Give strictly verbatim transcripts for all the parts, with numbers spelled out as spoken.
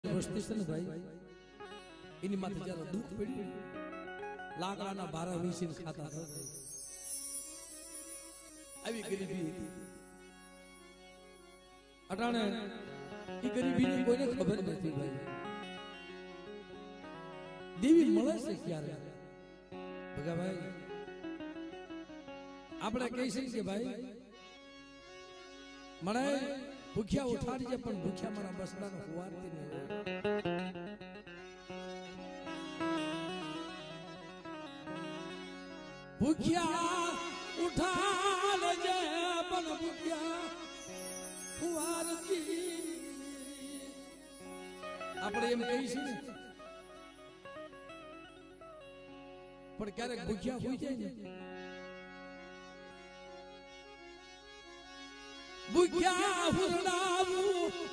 વસ્તી છે ને ભાઈ એની માથે જરા દુઃખ પડ્યું લાકડાના બારા વીસીને ખાતા હતા આવી ગરીબી હતી અટાણે એ ગરીબીની કોઈને ખબર નથી ભાઈ દેવી મળે છે ક્યારે ભગા ભાઈ આપણે કહી શકીએ કે ભાઈ મને ભૂખ્યા ઉઠાડી છે પણ ભૂખ્યા મારા બસડાનો હુવારતી નહીં ભૂખ્યા ઉઠાડે છે પણ ભૂખ્યા હુવારતી આપણે એમ કહીશું પણ ક્યારેક ભૂખ્યા હોઈ જાય ને ભૂખ્યા હુરડાવું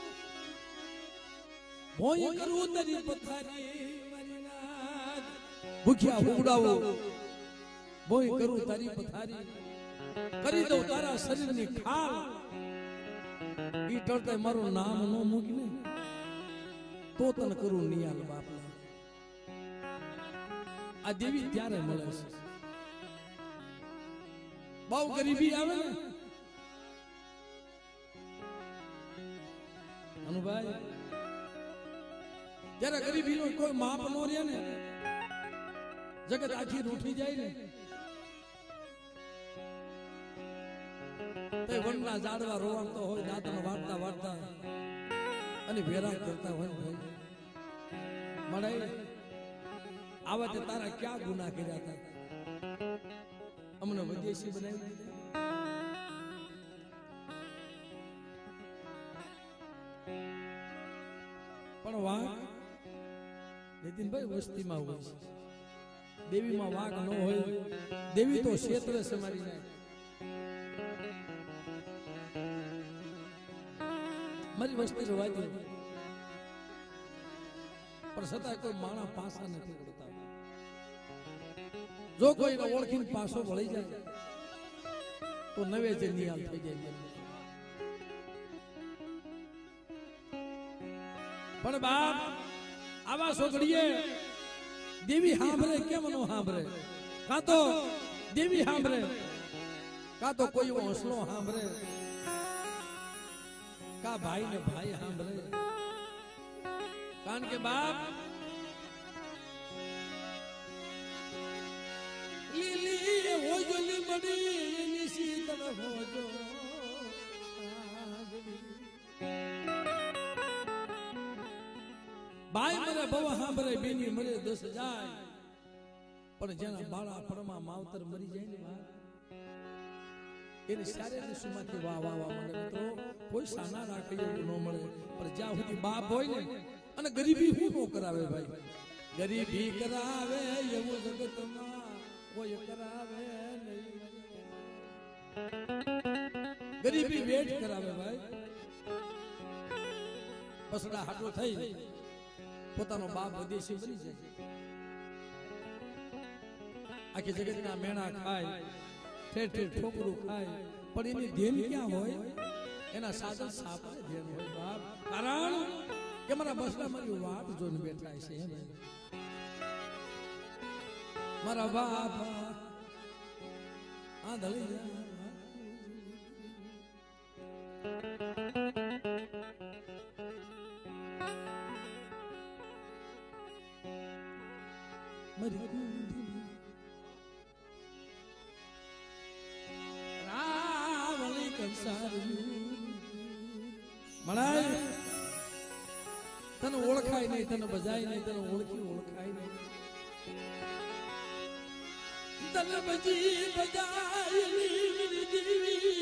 ભોય કરું તરી પથારી મારી નાથ ભૂખ્યા હુરડાવું ભોય કરું તારી પથારી કરી દઉં તારા શરીરની ખાલ ઈ ટળતા મારું નામ ન મૂકીને તો તને કરું નિયાલ બાપલા આ દેવી ત્યારે મળે છે બહુ ગરીબી આવે ને અનુભાઈ જયારે ગરીબી નો કોઈ માપ નો રહે ને જગત આખી રૂઠી જાય ને તે વનના ઝાડવા રોવાણતો હોય દાંતમાં વાળતા વાળતા અને વેરા કરતા હોય ભાઈ મળે આવા તે તારા ક્યાં ગુના કર્યા હતા અમને વિદેશી બનાવી પણ વાઘ નીતિનભાઈ વસ્તીમાં હોય છે દેવીમાં વાઘ ન હોય દેવી તો ક્ષેત્રે સમારી જાય મારી વસ્તી રવાતી પણ છતાં કોઈ માણા પાસા નથી કરતા જો કોઈ ઓળખીને પાસો વળી જાય તો નવે જે નિયાલ થઈ જાય પણ બાપ આવા છોકરીએ દેવી સાંભળે કેમ નો સાંભળે કાં તો દેવી સાંભળે કાં તો કોઈ હોંસલો સાંભળે કા ભાઈ ને ભાઈ સાંભળે કારણ કે બાપ લીલી હોજલી મડી નિશી તને હોજો ભાઈ મરે બહુ સાંભળે બેની મરે દસ જાય પણ જેના બાળા ફળમાં માવતર મરી જાય ને એની સારી દિશુમાંથી વાહ વાહ વાહ મળે મિત્રો કોઈ સાના રાખે એવું ન મળે પણ જ્યાં સુધી બાપ હોય ને અને ગરીબી શું નો કરાવે ભાઈ ગરીબી કરાવે એવું જગતમાં કોઈ કરાવે નહીં ગરીબી વેઠ કરાવે ભાઈ પસડા હાટો થઈ પોતાનો બાપ વિદેશી બની જાય આખી જગતના મેણા ખાય ઠેર ઠેર ઠોકરું ખાય પણ એની ધ્યાન ક્યાં હોય એના સાદા સાપને ધ્યાન હોય બાપ કારણ કે મારા બસડા મારી વાટ જોઈને બેઠા છે મારા બાપ આ ધળી મારી કુંડી રાવળી કંસારું મળાય તને ઓળખાય નહીં તને બજાય નહીં તને ઓળખી ઓળખાય નહીં તને બજી બજાય દેવી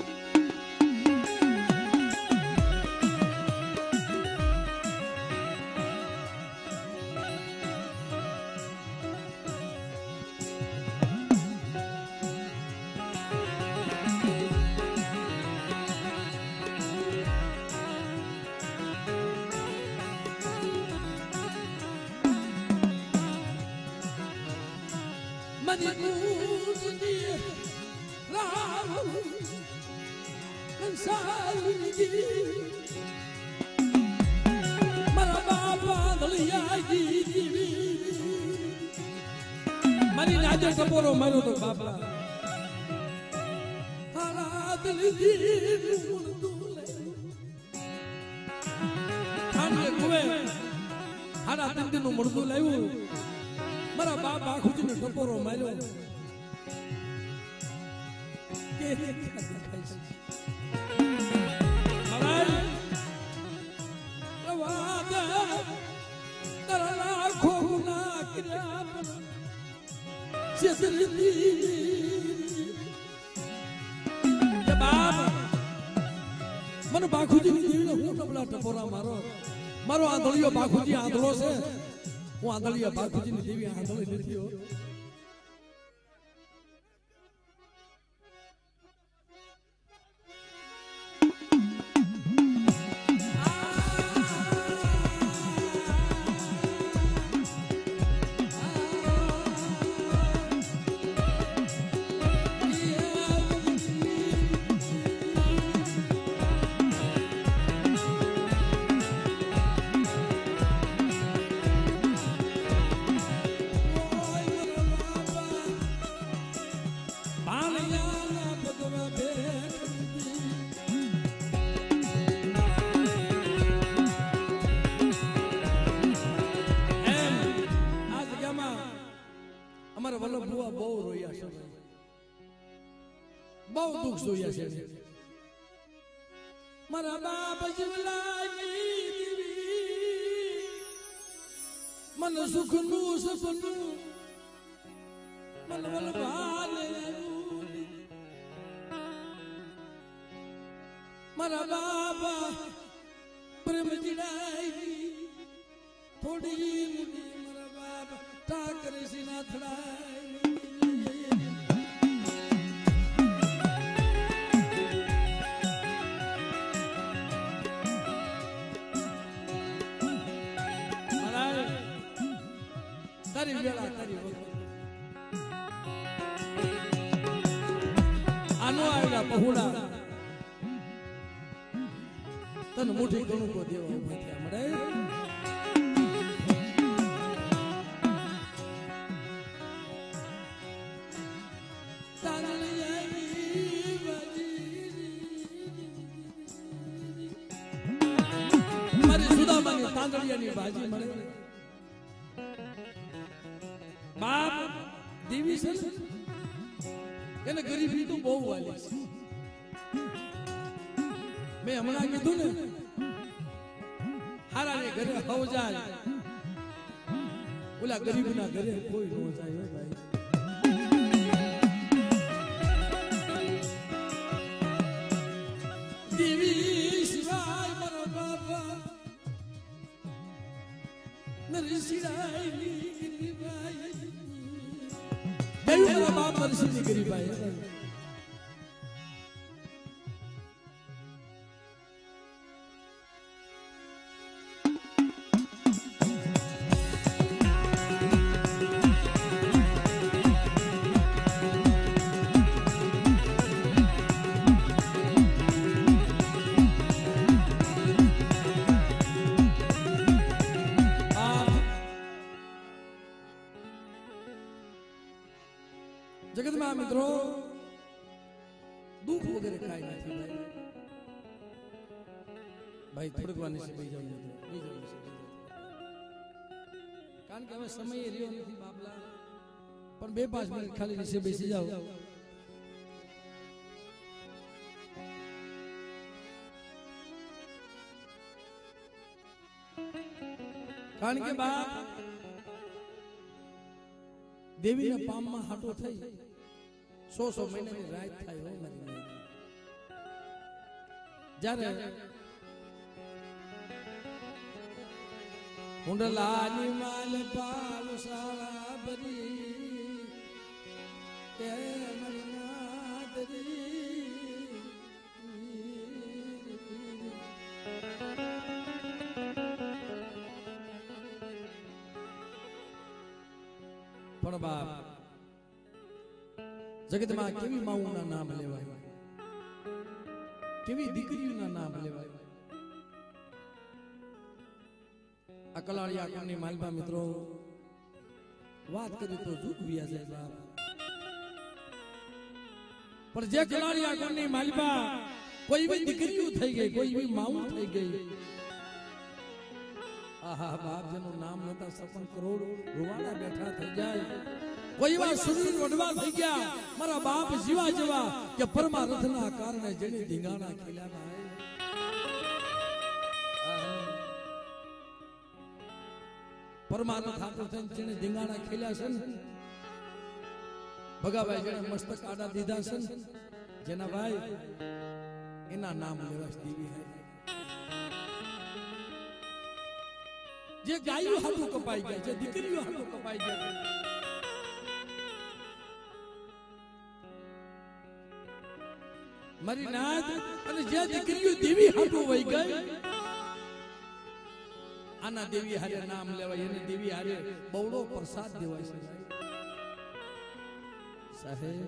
Mani Gudi Ram Kansal મારા બાપા દળિયા જીવી મારી નાજે ટપોરો માર્યો તો બાપા હારા દળજી મુંદુ લે થાને કુવે હારા તંદી નું મુંદુ લાવ્યું મારા બાપા આખુજીને ટપોરો માર્યો કે મને બાખુજી હું ટપલા ટપોરા મારો મારો આંધળિયો બાખુજી આંધળો છે હું આંધળિયા બાખુજી ની દેવી આંધળી નથી હો બહુ દુઃખ જોયા છે મારા બાપ જીવલાઈ મન સુખ નું સપનું મન વલ ભાલે મારા બાપા પ્રેમ જીડાઈ થોડી મુડી મારા બાપ ઠાકરે સિના થડાઈ તારી વેળા તારી વખત આનો આવ્યા પહોળા તન મુઠી ઘણું કો દેવા ઉભા થયા મળે મારી સુદામાની તાંદળિયાની ભાજી મળે બાપ દેવી છે એને ગરીબી તો બહુ વાલી છે મેં હમણાં કીધું ને હારા ને ઘરે હવ જાય ઓલા ગરીબ ના ઘરે કોઈ ન જાય ભાઈ દેવી સિવાય મારા બાપા નરી સિવાય ગરીબાઈ મારા બાપ મરસી ગરીબાઈ જગતમાં મિત્રો દુઃખ વગેરે કાંઈ નથી ભાઈ ભાઈ થોડીક વાર નીચે બેસી જાવ મિત્રો કારણ કે હવે સમય રહ્યો નથી બાબલા પણ બે પાંચ મિનિટ ખાલી નીચે બેસી જાવ કારણ કે બાપ દેવીના પામમાં હાટો થઈ સો સો મહિનાની રાત થાય હો મારી જ્યારે હુંડલાની માલ પાવસાળા ભરી તે મરનાદરી પણ બાપ જગતમાં કેવી માઉના નામ લેવાય કેવી દીકરીઓના નામ લેવાય અકલાળિયા કોની માલબા મિત્રો વાત કરી તો જુગ વ્યા જાય બાપ પણ જે કલાળિયા કોની માલબા કોઈ બી દીકરીઓ થઈ ગઈ કોઈ બી માઉ થઈ ગઈ આહા બાપ જેનું નામ નતા સપન કરોડ રોવાડા બેઠા થઈ જાય કોઈ વાર સુરીર વડવા થઈ ગયા મારા બાપ જીવા જેવા કે પરમાર્થના કારણે જેની ધીંગાણા ખીલ્યા ભાઈ પરમાર્થ હાટો થઈને જેને ધીંગાણા ખીલ્યા છે ને ભગાભાઈ જેને મસ્તક આડા દીધા છે ને જેના ભાઈ એના નામ લેવા દેવી હે જે ગાયો હાટું કપાઈ ગયા જે દીકરીઓ હાટું કપાઈ ગયા મારી નાથ અને જે દીકરીઓ દેવી હાટું વહી ગઈ આના દેવી હારે નામ લેવાય એને દેવી હારે બહુડો પ્રસાદ દેવાય છે સાહેબ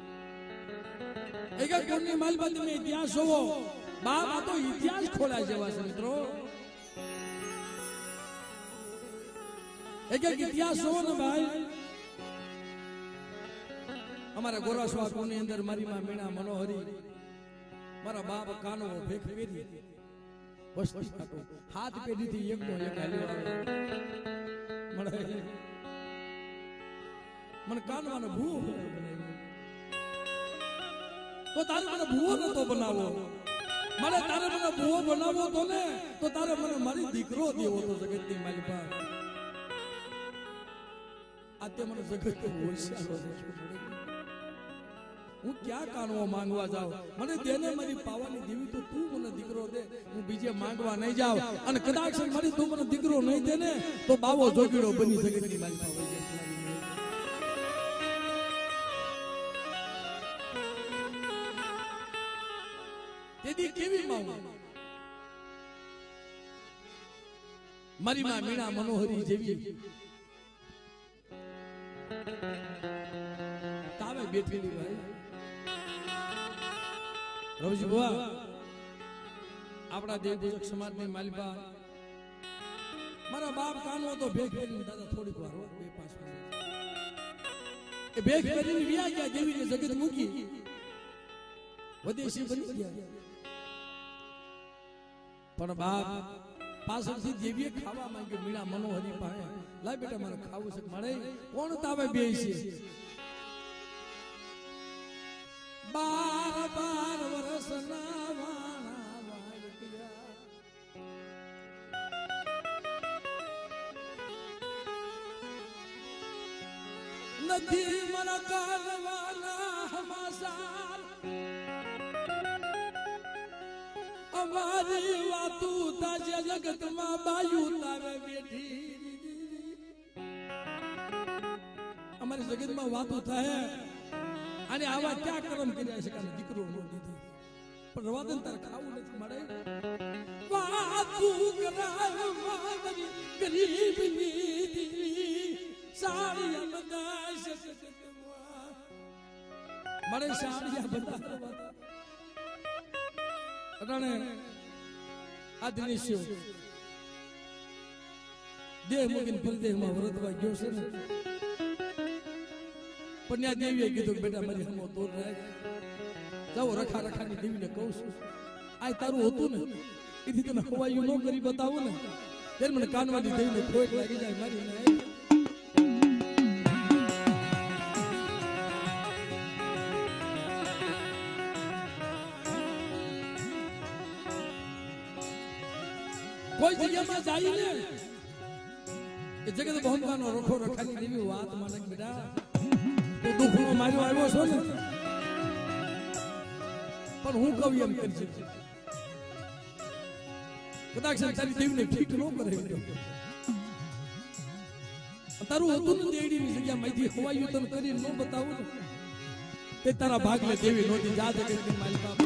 એક કોની માલબા તમે ઇતિહાસ જોવો બાપ આ તો ઇતિહાસ ખોલાય જેવા છે મિત્રો એક એક ઇતિહાસ જોવો ને ભાઈ અમારા ગોરાસવા કોની અંદર મારી માં મીણા મનોહરી મારા બાપ કાનો ભેખ પેરી વસ્તી ખાતો હાથ પેઢી થી એક નો એક હાલ્યો આવે મળે મને કાનવાનો ભૂવો બનાવ્યો તો તારે મને ભૂવો નતો બનાવો મને તારે મને ભૂવો બનાવો તો ને તો તારે મને મારી દીકરો દેવો તો જગતની માલિકા આ તે મને જગત હોશિયાર હું ક્યાં કાનવો માંગવા જાઉં મને દેને મારી પાવાની દેવી તો તું મને દીકરો દે હું બીજે માંગવા નહીં જાઉં અને કદાચ મારી તું મને દીકરો નહીં દે ને તો બાવો જોગીડો બની જગતની મારી પાવા તેદી કેવી માંગ મારી માં મીણા મનોહરી જેવી તાવે બેઠેલી ભાઈ રવજી બુઆ આપણા દેવપૂજક સમાજની માલિકા મારા બાપ કાનો તો ભેગ કરીને દાદા થોડીક વાર બે પાંચ મિનિટ એ ભેગ કરીને વિયા ગયા દેવીને જગત મૂકી વદેશી બની ગયા પણ બાપ પાછળથી દેવીએ ખાવા માંગ્યું મીણા મનોહરી પાસે લાય બેટા મારે ખાવું છે મળે કોણ તાવે બે છે બાર બાર વર્ષના વાણા વાળગ્યા નથી મરા કાલવાના હમાસાર અમારી વાતું તાજે જગતમાં બાયુ તારે બેઠી અમારી જગતમાં વાતું થાય અને આવા ક્યાં કર્મ કર્યા છે કે દીકરો નો દીધી પણ રવાદન તાર ખાવું નથી મળે વાતું કરાવ મારી ગરીબની દીવી સાડિયા બદાશ સકતવા મળે સાડિયા બદાશ અટાણે આ દિનેશ્યો દેહ મૂકીને પરદેહમાં વ્રતવા ગયો છે ને પણ ત્યાં દેવીએ કીધું બેટા મારી હમો દૂર રહે જાઓ રખા રખાની દેવીને કહું છું આ તારું હતું ને એથી તમે હવાયું ન કરી બતાવો ને ત્યારે મને કાનવાની દેવીને ખોટ લાગી જાય મારી ને કોઈ જગ્યામાં જાય ને એ જગત બહુમકાનો રખો રખાની દેવી વાત માને બેટા તો દુઃખનો માર્યો આવ્યો છો ને પણ હું કહું એમ કરી છે કદાચ તારી દેવીને ઠીક ન કરે તારું હતું ને દેડીની જગ્યા માંથી ખવાયું તને કરી ન બતાવું તે તારા ભાગને દેવી નહોતી જા જગતની માલિકા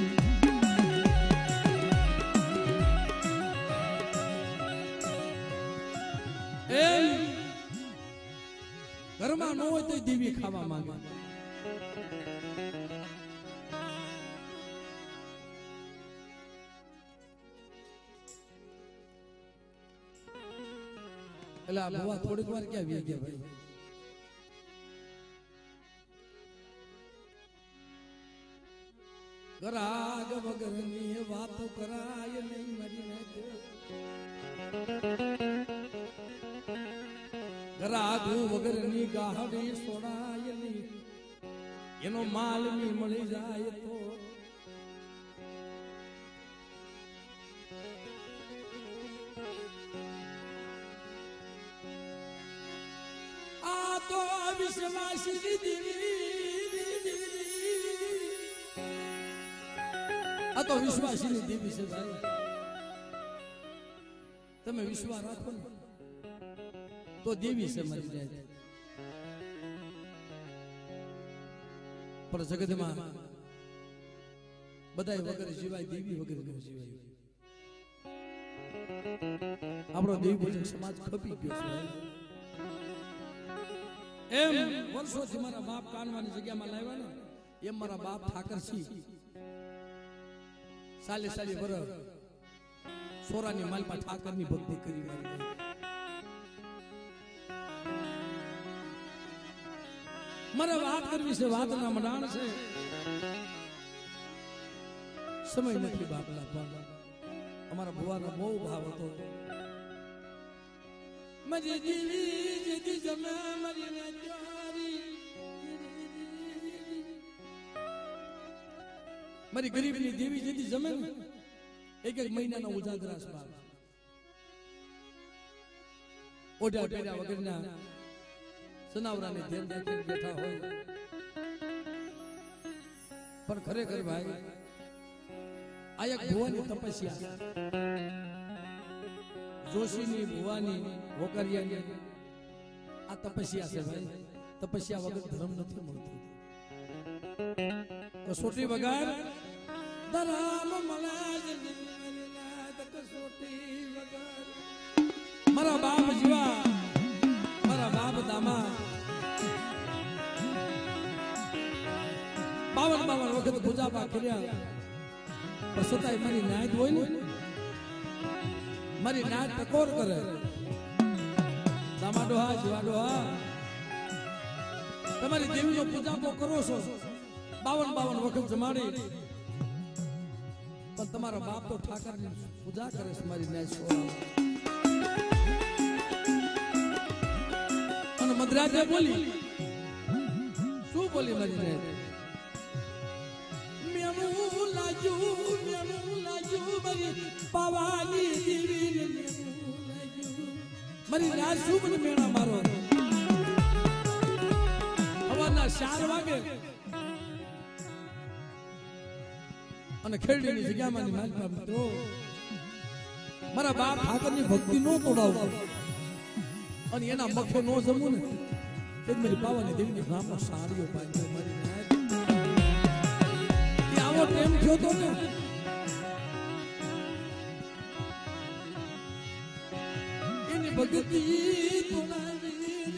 ઘરમાં ન હોય તો દેવી ખાવા માંગે એટલે આ બવા થોડીક વાર ક્યાં વી ગયા ભાઈ ગરાગ વગરની વાતો કરાય નહીં મારી નાખે ગરાગ વગરની ગાહડી સોડાય નહીં એનો માલ ની મળી જાય તો આ તો વિશ્વાસી દેવી આ તો વિશ્વાસી દેવી છે ભાઈ તમે વિશ્વાસ રાખો ને તો દેવી છે મરી જાય પણ જગતમાં બધાય વગર જીવાય દેવી વગર ન જીવાય આપણો દેવી ભોજન સમાજ ખપી ગયો છે એમ વર્ષોથી મારા બાપ કાનવાની જગ્યામાં લાવ્યા ને એમ મારા બાપ ઠાકરસિંહ સાલે સાલે વરસ સોરાની માલમાં ઠાકરની ભક્તિ કરી મારી મારે વાત કરવી છે વાતના મંડાણ છે સમય નથી બાપલા પણ અમારા ભુવાનો બહુ ભાવ હતો મજે દીવી જેદી જમે મરી ને ચારી મારી ગરીબની દેવી જેદી જમે ને એક એક મહિનાના ઉજાગરાસ બાપ ઓઢા પેડા વગરના સનાવરાને ધ્યાન રાખીને બેઠા હોય પણ ખરેખર ભાઈ આ એક ભુવાની તપસ્યા જોશીની ભુવાની વોકરિયાની આ તપસ્યા છે ભાઈ તપસ્યા વગર ધર્મ નથી મળતો કસોટી વગર ધર્મ મળે કસોટી વગર મારા બાપ જીવા મારા બાપ દામા બાવન બાવન વખત પૂજાપા કર્યા પણ છતાંય મારી નાયત હોય ને મારી નાયત ટકોર કરે દામા ડોહા જીવા ડોહા તમારી દેવીનો પૂજાપો કરો છો બાવન બાવન વખત જમાડી પણ તમારા બાપ તો ઠાકરની પૂજા કરે છે મારી નાયત સોળા અને મદ્રાજે બોલી શું બોલી મારી નાયત મેમુ લાજુ મેમુ લાજુ મારી પાવાની દેવી મેમુ લાજુ મારી નાયત શું મને મેણા મારો હવાના ચાર વાગે અને ખેરડીની જગ્યામાંની માલમાં મિત્રો મારા બાપ ઠાકરની ભક્તિ નો તોડાવતો અને એના મખે નો જમું ને તે મારી પાવાની દેવીની નામનો સાડીઓ પાડ્યો મારી નાયત આવો ટેમ થયો તો ને એની ભક્તિ તોડાવી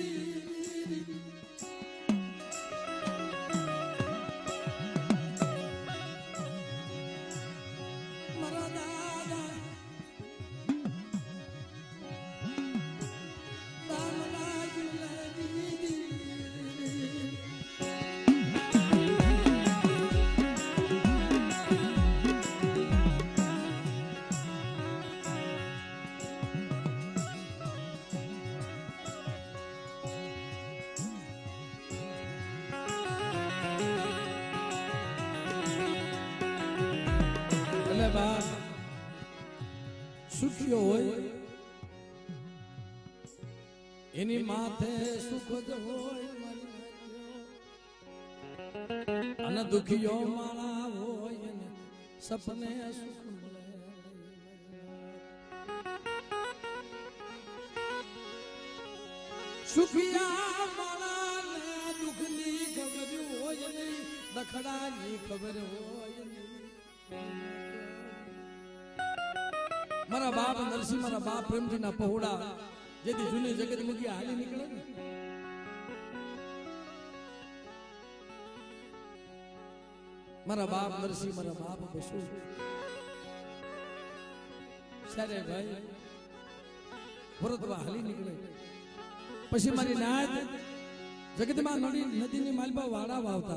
સુખ્યો હોય એની માથે સુખ જ હોય અને દુખીઓ માળા હોય ને સપને સુખ મળે સુખિયા માળા ને દુખની ખબર હોય નહીં દખડાની ખબર હોય નહીં મારા બાપ નરસિંહ મારા બાપ પ્રેમજી ના પહોળા જેથી જૂની જગત મૂકી હાલી નીકળે ને મારા બાપ નરસિંહ મારા બાપ બસુ સારે ભાઈ ભરતવા હાલી નીકળે પછી મારી નાત જગતમાં નદી નદીની માલપા વાડા વાવતા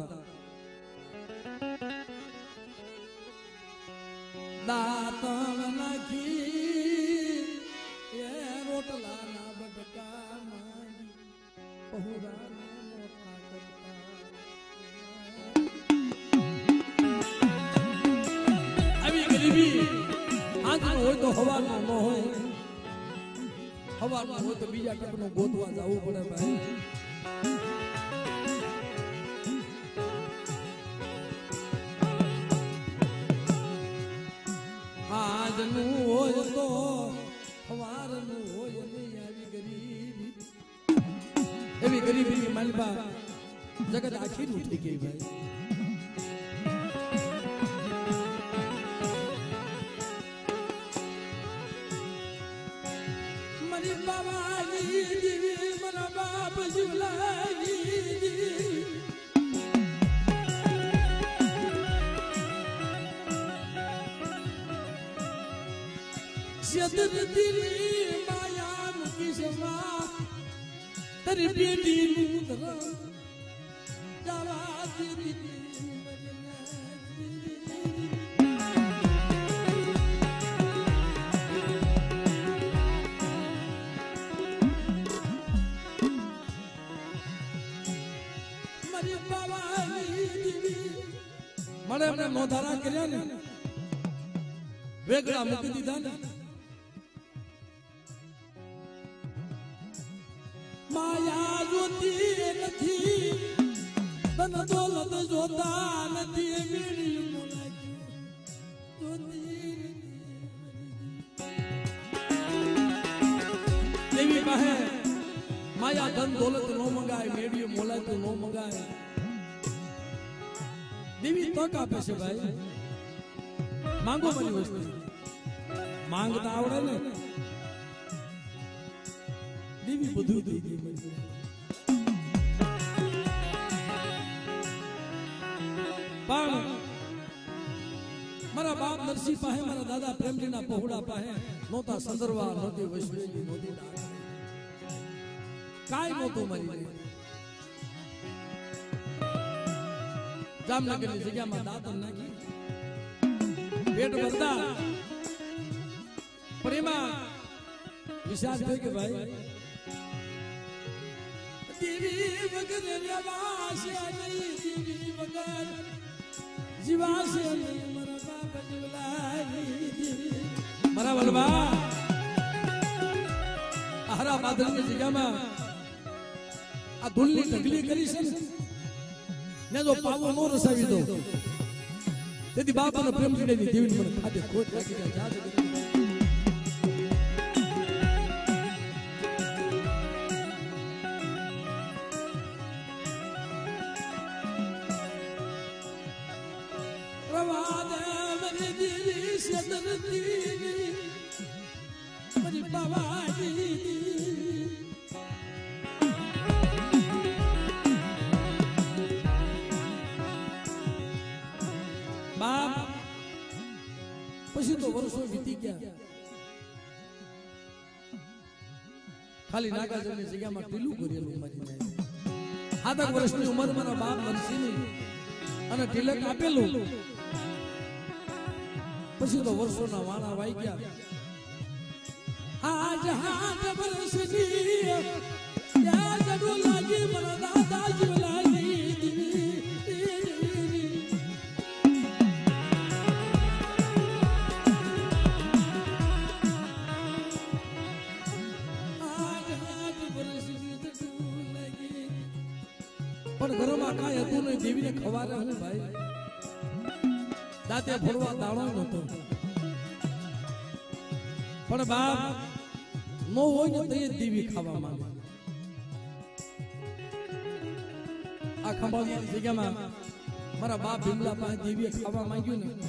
દાતણ નાખી એ રોટલા ના બટકા માંડી પહોરા મોટા કરતા આવી ગરીબી આંખનો હોય તો હવાનો ન હોય હવાનો હોય તો બીજા ટકનો ગોતવા જવું પડે ભાઈ આજનું હોય તો સવારનું હોય નહીં આવી ગરીબી એવી ગરીબીની માલપા જગત આખી ઉઠી ગઈ ભાઈ મારી બાબાજી દીવી મારા બાપ જીવલાજી સદર દિલી માયા મુકી સમા તરી બેટી નું ધરમ જાવા દીદી મારી બાબાની દીવી મને એમને નોંધારા કર્યા ને વેગળા મૂકી દીધા ને માયા જોતી નથી ધન દોલત જોતા નથી મેળી દેવી કહે માયા ધન દોલત નો મંગાય મેળી મોલાતું નો મંગાય દેવી તક આપે છે ભાઈ માંગો મારી વસ્તુ માંગતા આવડે ને દેવી બધું દઈ દે પણ મારા બાપ નરસિંહ પાસે મારા દાદા પ્રેમજીના પહોળા પાસે નહોતા સંદરવા નહોતી વૈશ્વેલી નહોતી કાંઈ નહોતું મારી જામનગરની જગ્યામાં દાંતણ નાખી પેટ ભરતા પણ એમાં વિશ્વાસ થઈ કે ભાઈ દેવી વગર વ્યવાસે નહીં દેવી વગર જીવાસે નહીં મારા બાપ જીવલાની મારા વલભા હરા બાદલની જગ્યામાં આ ધૂલની ઢગલી કરી છે ને જો પાવો નો રસાવી દો તેથી બાપાનો પ્રેમ જોડેની દેવીને મને ખાતે ખોટ લાગી જાય જા પછી તો વર્ષો વીતી ગયા ખાલી નાગાજરની જગ્યામાં ટીલું કરેલું મારી સાત વર્ષની ઉંમર મારા બાપ નરસિંહની અને તિલક આપેલું પછી તો વર્ષોના વાણા વાઈ ગયા આજ હાથ વર્ષની યા જડો લાગી મારા દાદા જીવલાની પણ ઘરમાં કાંઈ હતું નહીં દેવીને ખવારે હું ભાઈ દાંતે ફોડવા દાણો નહોતો પણ બાપ નો હોય ને તો દેવી ખાવા માંગે આ ખંભાળિયાની જગ્યામાં મારા બાપ ભીમલા પાસે દેવીએ ખાવા માંગ્યું ને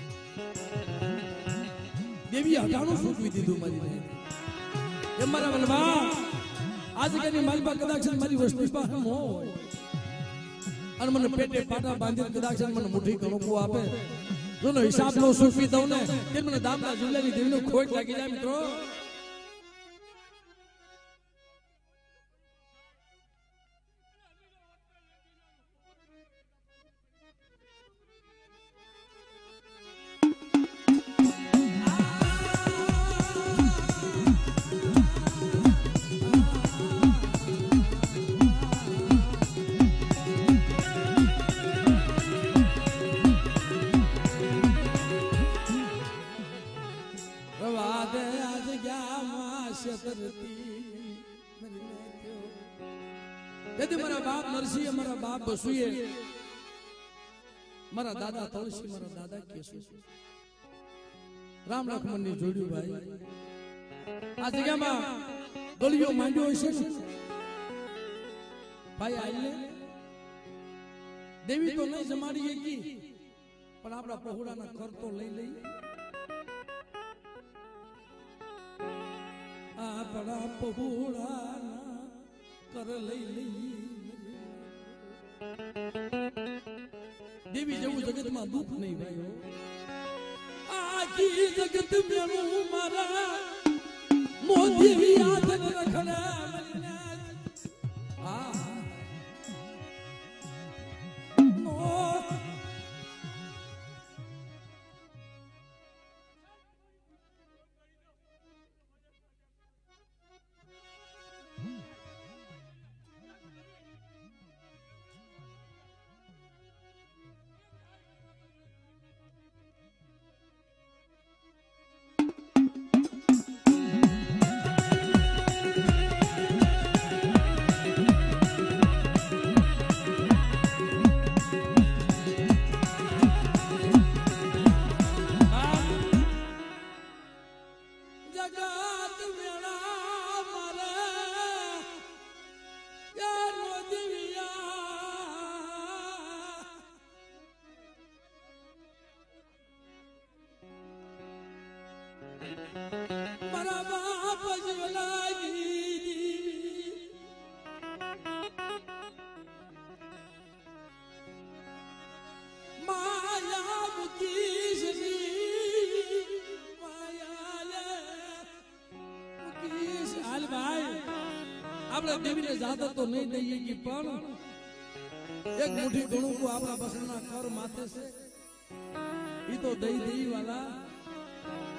દેવીએ હટાણું સૂચવી દીધું મારી એમ મારા વલભા આજ કઈ મારી પાસે કદાચ મારી વસ્તુ પાસે ન હોય અને મને પેટે પાટા બાંધીને કદાચ મને મુઠ્ઠી કણકું આપે જો નો હિસાબ નો સૂચવી દઉં ને તે મને દામલા જુલાની દેવીનો ખોટ લાગી જાય મિત્રો તેથી મારા બાપ નરસિંહ મારા બાપ બસુએ મારા દાદા તુલસી મારા દાદા કેશુ રામ લક્ષ્મણ ની જોડ્યું ભાઈ આ જગ્યામાં ગોળીઓ માંડ્યો હશે ને ભાઈ આલે દેવી તો નહીં જમાડી એકી પણ આપણા પહોળાના કર તો લઈ લઈ આપણા પહોળાના કર લઈ લઈ દેવી જેવું જગતમાં દુઃખ નહીં ભાઈઓ આખી જગત મેળું મારા મોદી યાદ રખડા આ મારા બાપ જલાગી માયા મુકીશની માયા મુકીશ હાલ ભાઈ આપણે દેવીને જાતો તો નહીં દઈએ કે પણ એક મુઠ્ઠી ઘણું કો આપણા બસના કર માથે છે ઈ તો દઈ દઈ વાલા